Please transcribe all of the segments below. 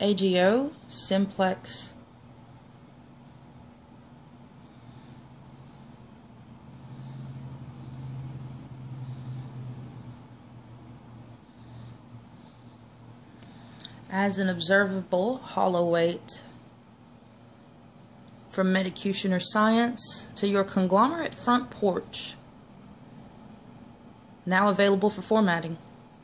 AgO, simplex, as an observable hollow weight from Medicutioner Science to your conglomerate front porch. Now available for formatting.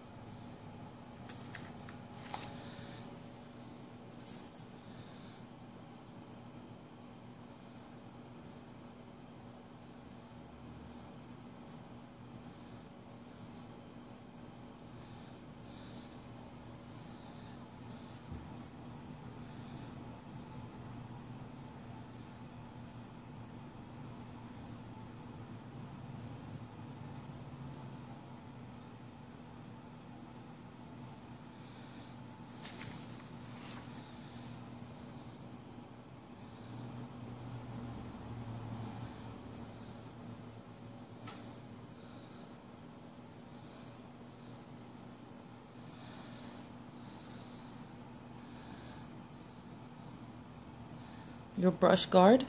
Your brush guard,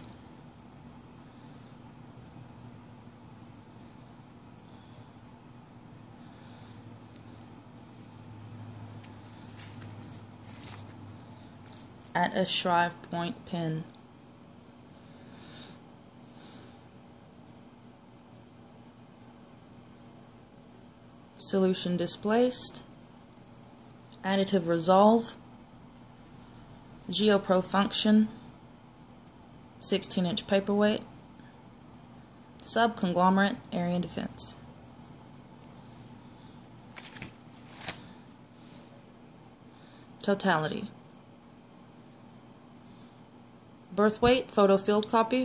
at a Shrive Point pen, solution displaced, additive resolve, GeoPro function, 16-inch paperweight, sub-conglomerate, area and defense. Totality. Birth weight, photo field copy,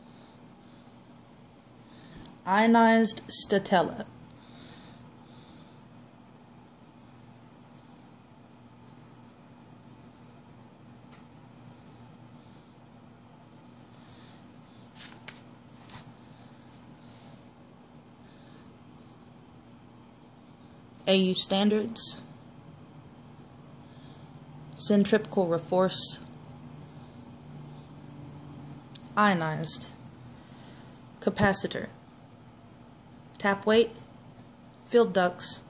ionized Statella. AU standards, centripetal reforce, ionized, capacitor, tap weight, field ducts,